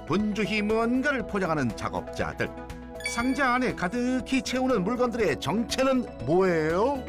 분주히 뭔가를 포장하는 작업자들. 상자 안에 가득히 채우는 물건들의 정체는 뭐예요?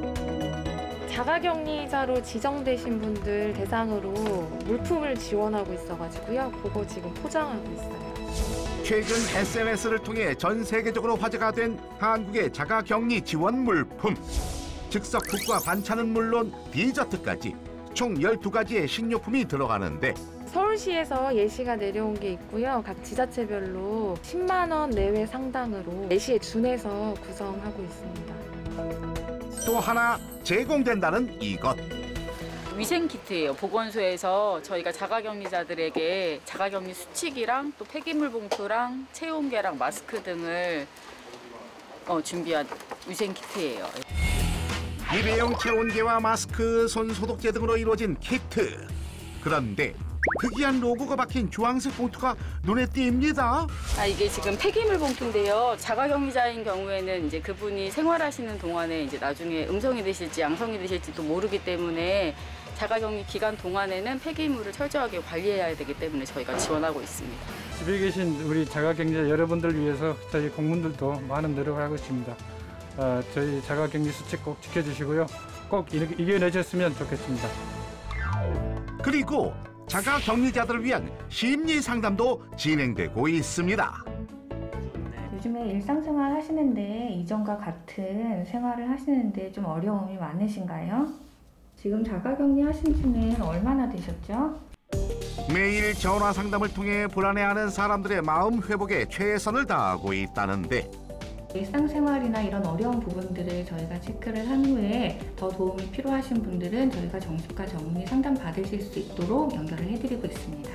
자가격리자로 지정되신 분들 대상으로 물품을 지원하고 있어가지고요. 그거 지금 포장하고 있어요. 최근 SNS를 통해 전 세계적으로 화제가 된 한국의 자가격리 지원 물품. 즉석국과 반찬은 물론 디저트까지 총 12가지의 식료품이 들어가는데 서울시에서 예시가 내려온 게 있고요. 각 지자체별로 10만 원 내외 상당으로 예시에 준해서 구성하고 있습니다. 또 하나 제공된다는 이것. 위생키트예요. 보건소에서 저희가 자가격리자들에게 자가격리 수칙이랑 또 폐기물 봉투랑 체온계랑 마스크 등을 준비한 위생키트예요. 일회용 체온계와 마스크, 손소독제 등으로 이루어진 키트. 그런데 특이한 로고가 박힌 주황색 봉투가 눈에 띕니다. 이게 지금 폐기물 봉투인데요. 자가격리자인 경우에는 이제 그분이 생활하시는 동안에 이제 나중에 음성이 되실지 양성이 되실지도 모르기 때문에 자가격리 기간 동안에는 폐기물을 철저하게 관리해야 되기 때문에 저희가 지원하고 있습니다. 집에 계신 우리 자가격리자 여러분들 위해서 저희 공무원들도 많은 노력을 하고 있습니다. 저희 자가격리 수칙 꼭 지켜주시고요. 꼭 이겨내셨으면 좋겠습니다. 그리고 자가격리자들을 위한 심리 상담도 진행되고 있습니다. 요즘에 일상생활 하시는데 이전과 같은 생활을 하시는데 좀 어려움이 많으신가요? 지금 자가격리 하신 지는 얼마나 되셨죠? 매일 전화 상담을 통해 불안해하는 사람들의 마음 회복에 최선을 다하고 있다는데 일상생활이나 이런 어려운 부분들을 저희가 체크를 한 후에 더 도움이 필요하신 분들은 저희가 정식과 전문의 상담 받으실 수 있도록 연결을 해드리고 있습니다.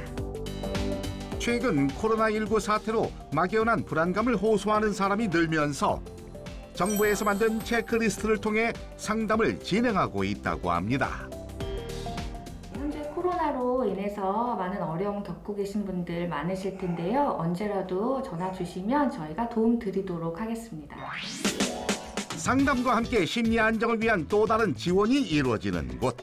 최근 코로나19 사태로 막연한 불안감을 호소하는 사람이 늘면서 정부에서 만든 체크리스트를 통해 상담을 진행하고 있다고 합니다. 현재 코로나로 인해서 많은 어려움 겪고 계신 분들 많으실 텐데요. 언제라도 전화 주시면 저희가 도움 드리도록 하겠습니다. 상담과 함께 심리 안정을 위한 또 다른 지원이 이루어지는 곳.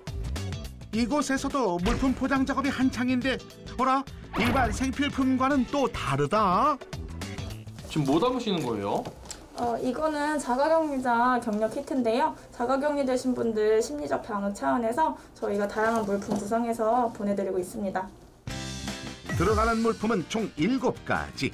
이곳에서도 물품 포장 작업이 한창인데 어라? 일반 생필품과는 또 다르다? 지금 뭐 담으시는 거예요? 이거는 자가격리자 격려 키트인데요. 자가격리 되신 분들 심리적 방어 차원에서 저희가 다양한 물품 구성해서 보내드리고 있습니다. 들어가는 물품은 총 7가지.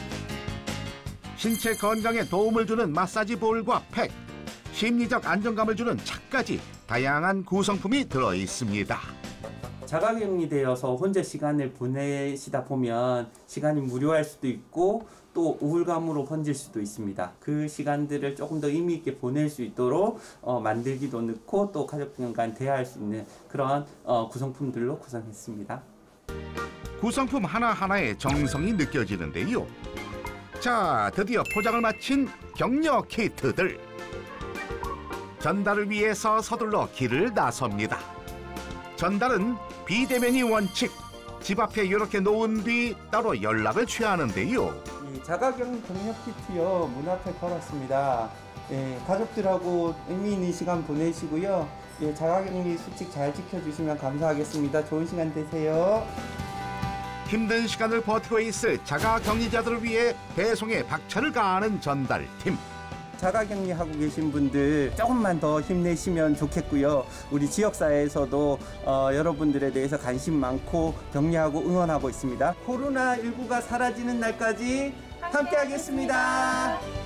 신체 건강에 도움을 주는 마사지 볼과 팩, 심리적 안정감을 주는 차까지 다양한 구성품이 들어있습니다. 자가격리되어서 혼자 시간을 보내시다 보면 시간이 무료할 수도 있고 또 우울감으로 번질 수도 있습니다. 그 시간들을 조금 더 의미 있게 보낼 수 있도록 만들기도 넣고 또 가족들과 대화할 수 있는 그런 구성품들로 구성했습니다. 구성품 하나하나에 정성이 느껴지는데요. 자, 드디어 포장을 마친 격려 키트들. 전달을 위해서 서둘러 길을 나섭니다. 전달은 비대면이 원칙. 집 앞에 이렇게 놓은 뒤 따로 연락을 취하는데요. 이 자가격리 격려 키트요, 문 앞에 걸었습니다. 가족들하고 의미 있는 시간 보내시고요. 자가격리 수칙 잘 지켜주시면 감사하겠습니다. 좋은 시간 되세요. 힘든 시간을 버티고 있을 자가격리자들을 위해 배송에 박차를 가하는 전달팀. 자가격리하고 계신 분들 조금만 더 힘내시면 좋겠고요. 우리 지역사회에서도 여러분들에 대해서 관심 많고 격려하고 응원하고 있습니다. 코로나19가 사라지는 날까지 함께하겠습니다.